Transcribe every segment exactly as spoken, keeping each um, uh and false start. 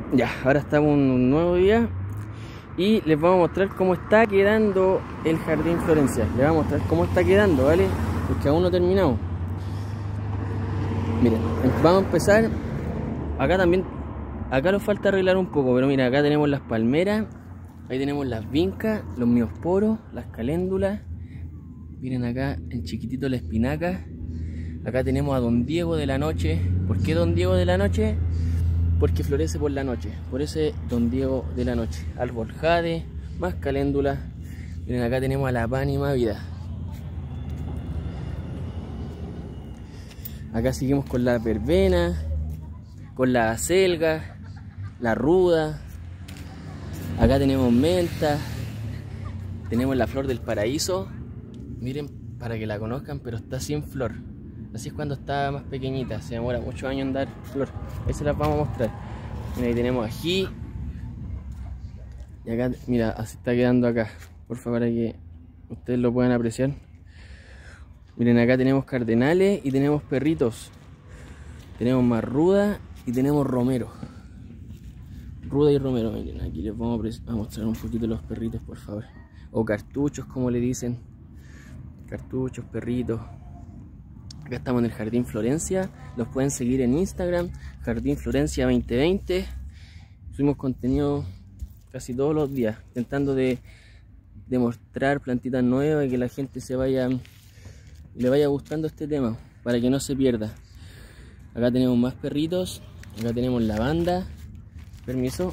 Ya, ahora estamos en un nuevo día y les vamos a mostrar cómo está quedando el Jardín Florencia. Les vamos a mostrar cómo está quedando, ¿vale? Porque aún no terminamos. Miren, vamos a empezar. Acá también, acá nos falta arreglar un poco, pero mira, acá tenemos las palmeras, ahí tenemos las vincas, los miosporos, las caléndulas. Miren acá en chiquitito la espinaca. Acá tenemos a Don Diego de la Noche. ¿Por qué Don Diego de la Noche? Porque florece por la noche, por ese Don Diego de la Noche. Árbol jade, más caléndula. Miren, acá tenemos a la Pánima Vida. Acá seguimos con la verbena, con la acelga, la ruda. Acá tenemos menta. Tenemos la flor del paraíso. Miren, para que la conozcan, pero está sin flor. Así es cuando está más pequeñita, se demora muchos años en dar flor. Ahí se las vamos a mostrar. Mira, ahí tenemos ají. Y acá, mira, así está quedando acá. Por favor, para que ustedes lo puedan apreciar. Miren, acá tenemos cardenales y tenemos perritos. Tenemos más ruda y tenemos romero. Ruda y romero. Miren, aquí les vamos a mostrar un poquito los perritos, por favor. O cartuchos, como le dicen. Cartuchos, perritos. Acá estamos en el Jardín Florencia. Los pueden seguir en Instagram, Jardín Florencia veinte veinte. Subimos contenido casi todos los días, intentando de, de mostrar plantitas nuevas y que la gente se vaya, le vaya gustando este tema, para que no se pierda. Acá tenemos más perritos. Acá tenemos lavanda. Permiso.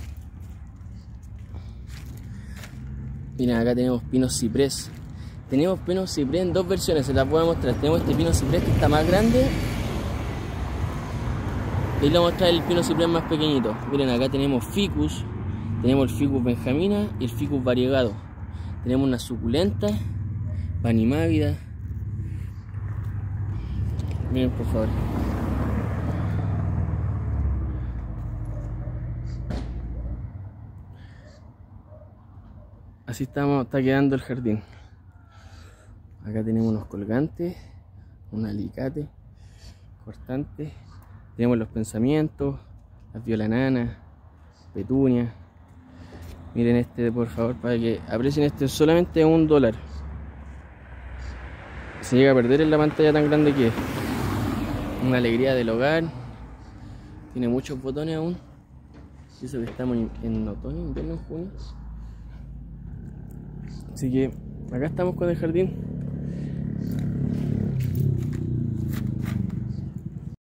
Miren, acá tenemos pino ciprés. Tenemos pino ciprés en dos versiones, se las voy a mostrar. Tenemos este pino ciprés que está más grande. Y les voy a mostrar el pino ciprés más pequeñito. Miren, acá tenemos ficus. Tenemos el ficus benjamina y el ficus variegado. Tenemos una suculenta, panimávida. Miren, por favor. Así estamos, está quedando el jardín. Acá tenemos unos colgantes, un alicate, cortante. Tenemos los pensamientos, las violananas, petunias. Miren este, por favor, para que aprecien este, solamente un dólar. Se llega a perder en la pantalla tan grande que es. Una alegría del hogar. Tiene muchos botones aún. Y eso que estamos en otoño, invierno, en junio. Así que acá estamos con el jardín.